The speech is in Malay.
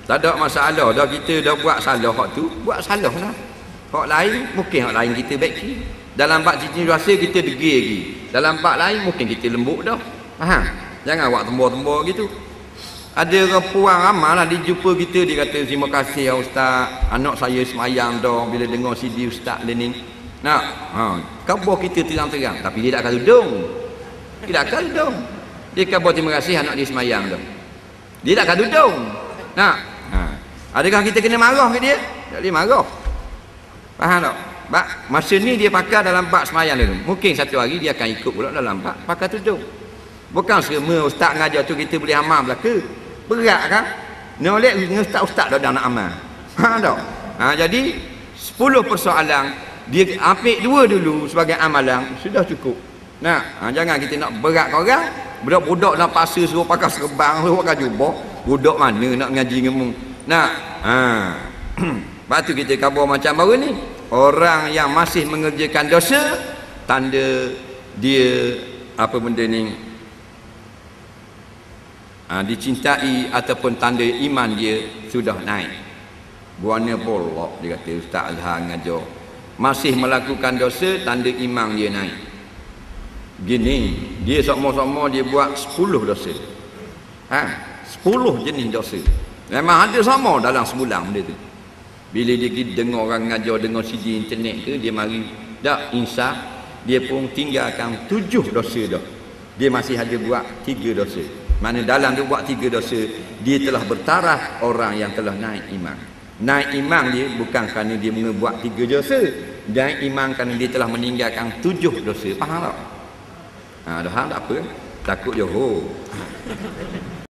Tak ada masalah dah, kita dah buat salah hak tu, buat salah lah. Hak lain mungkin hak lain kita baiki. Dalam bab cita rasa kita degil lagi. Dalam bab lain mungkin kita lembut dah. Faham? Jangan buat tembur-tembur gitu. Ada orang puang ramai lah, dia jumpa kita, dia kata terima kasih ya Ustaz, anak saya semayang dah bila dengar CD Ustaz learning. Nak, khabar kita terang-terang, tapi dia tak akan tudung. Dia tak akan tudung. Dia khabar terima kasih anak dia semayang dah. Dia tak akan tudung. Nak, adakah kita kena marah ke dia? Tak boleh marah. Faham tak? Masa ni dia pakai dalam bab semayang dulu. Mungkin satu hari dia akan ikut pula dalam bab pakai tudung. Bukan semua ustaz ngajar tu kita boleh amal belaka. Berat kan? Nolak dengan ustaz-ustaz dah nak amal. Faham tak? Jadi 10 persoalan dia ambil 2 dulu sebagai amalan sudah cukup. Nah, jangan kita nak berat kau orang. Budak-budak nak paksa suruh pakai serban, suruh pakai jubah. Budak mana nak ngaji ngomong. Nah, lepas tu kita khabar macam baru ni. Orang yang masih mengerjakan dosa, tanda dia apa benda ni? Dicintai ataupun tanda iman dia sudah naik. Buana bolok dia kata Ustaz Azhar ngajar. Masih melakukan dosa, tanda iman dia naik. Gini, dia sama-sama dia buat 10 dosa. 10 jenis dosa. Memang ada sama dalam sebulan benda tu. Bila dia dengar orang ngajar, dengar CD internet ke, dia mari dak insaf, dia pun tinggalkan 7 dosa dah. Dia masih ada buat 3 dosa. Mana dalam dia buat 3 dosa, dia telah bertaraf orang yang telah naik iman. Naik iman dia bukan kerana dia membuat 3 dosa. Naik iman kerana dia telah meninggalkan 7 dosa. Faham tak? Dah tak apa. Takut Johor.